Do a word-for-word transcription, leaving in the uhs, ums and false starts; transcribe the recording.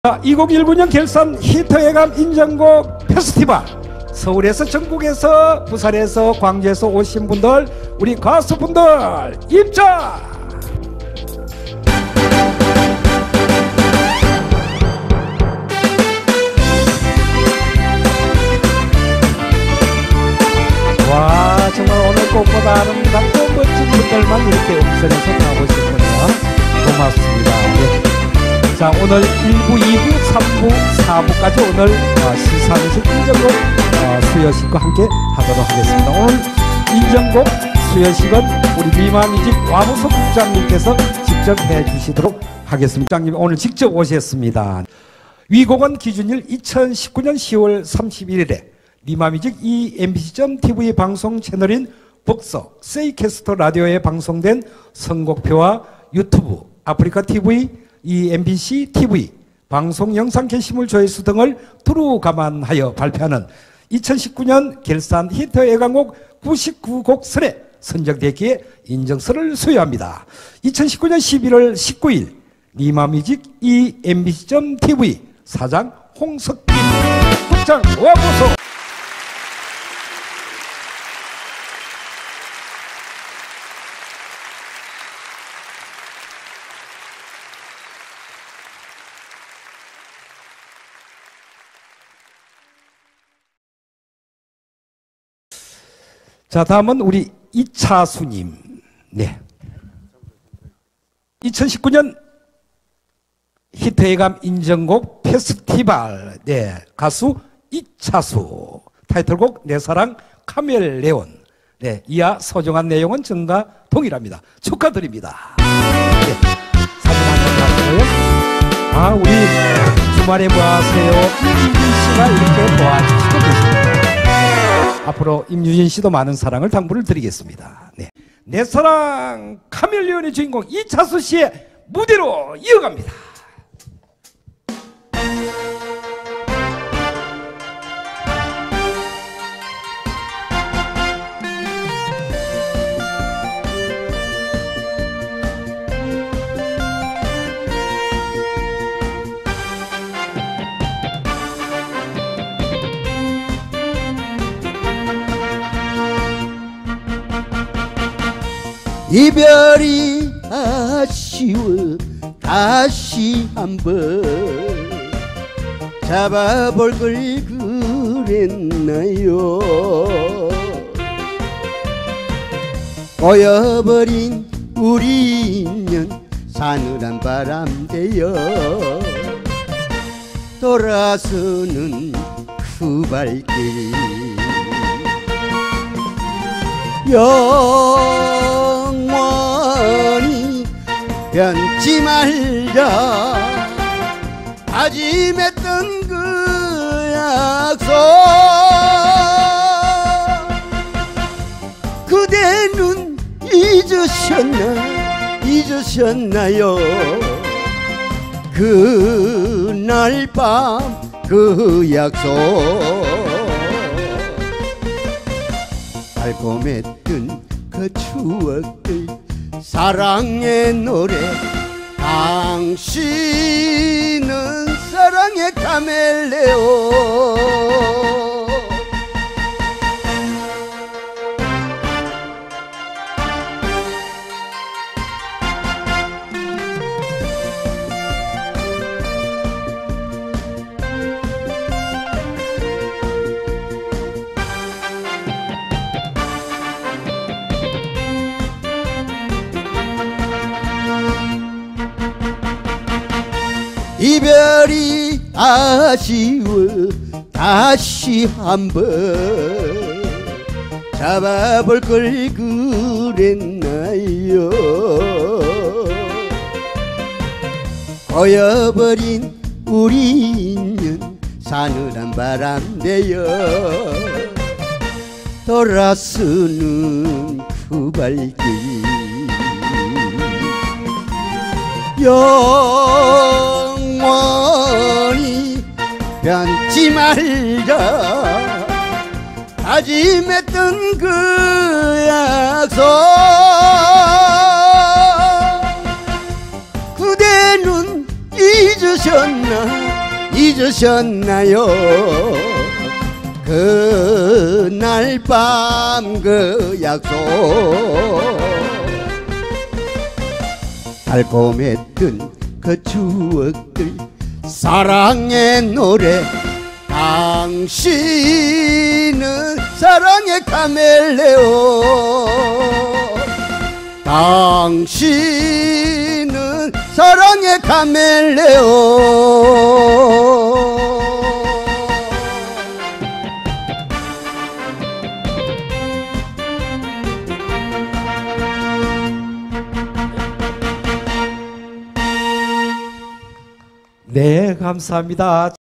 이천십구 년 결산 히트예감 인정곡 페스티벌, 서울에서 전국에서 부산에서 광주에서 오신 분들, 우리 가수분들 입장! 와, 정말 오늘 꽃보다 아름답고 멋진 분들만 이렇게 음성에서 나오시군요. 고맙습니다. 네. 자, 오늘 일 부, 이 부, 삼 부, 사 부까지 오늘 어, 시상식 인정곡 어, 수여식과 함께 하도록 하겠습니다. 오늘 인정곡 수여식은 우리 미마뮤직 와무석 국장님께서 직접 해주시도록 하겠습니다. 국장님 오늘 직접 오셨습니다. 위곡은 기준일 이천십구 년 시월 삼십일일에 미마뮤직 이 엠비씨.티비 방송 채널인 복서 세이캐스터 라디오에 방송된 선곡표와 유튜브, 아프리카 티비, 이 엠비씨 티비 방송 영상 게시물 조회수 등을 두루 감안하여 발표하는 이천십구 년 결산 히트 애강곡 구십구 곡 설에 선정되기에 인정서를 수여합니다. 이천십구 년 십일월 십구일 미마뮤직 이 엠비씨.티비 사장 홍석빈 국장 와보소. 자, 다음은 우리 이차수님. 네. 이천십구 년 히트예감 인정곡 페스티벌. 네. 가수 이차수. 타이틀곡 내 사랑 카멜레온. 네. 이하 소중한 내용은 전과 동일합니다. 축하드립니다. 네. 사진 한 번 봤어요. 아, 우리 주말에 뭐 하세요? 임유진 씨가 이렇게 도와주시고 계십니다. 앞으로 임유진 씨도 많은 사랑을 당부를 드리겠습니다. 네. 내 사랑 카멜레온의 주인공 이차수 씨의 무대로 이어갑니다. 이별이 아쉬워 다시 한번 잡아볼 걸 그랬나요. 꼬여버린 우리 인연 사늘한 바람 되어 돌아서는 그 발길 영원히 변치 말자 다짐했던 그 약속 그대는 잊으셨나 잊으셨나요. 그날 밤 그 약속 달콤했던 그 추억들 사랑의 노래 당신은 사랑의 카멜레온. 이별이 아쉬워 다시 한번 잡아볼 걸 그랬나요. 꼬여버린 우리 인연 사늘한 바람 되어 돌아서는 그 발길 영원히 변치 말자 다짐했던 그 약속 그대는 잊으셨나 잊으셨나요? 그날 밤 그 약속 달콤했던 그 추억들 사랑의 노래 당신은 사랑의 카멜레온 당신은 사랑의 카멜레온 네, 감사합니다.